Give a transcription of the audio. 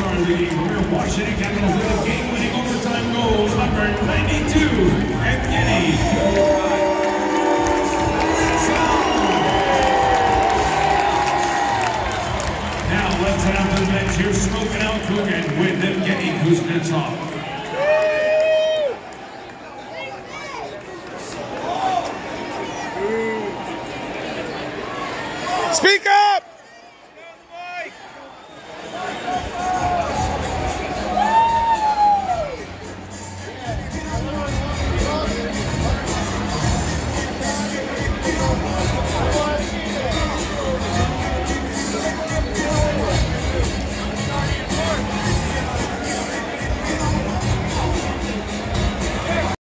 star leading for Washington Capitals with a game-winning overtime goal, number 92, Evgeny. Now let's head out to the bench. Here's Smoking Out Coogan with Evgeny Kuznetsov. Speak up!